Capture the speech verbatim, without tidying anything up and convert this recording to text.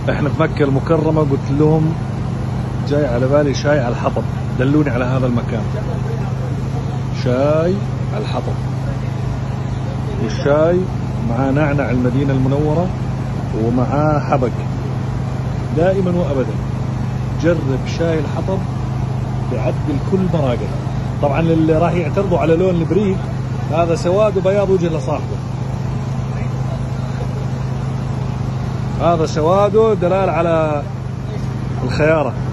احنا في مكة المكرمة، قلت لهم جاي على بالي شاي على الحطب، دلوني على هذا المكان. شاي على الحطب، والشاي مع نعنع المدينة المنورة ومعاه حبق. دائما وابدا جرب شاي الحطب، بيعدل كل مراقب. طبعا اللي راح يعترضوا على لون البريق، هذا سواد وبياض وجه لصاحبه. هذا سواده دلال على الخيارة.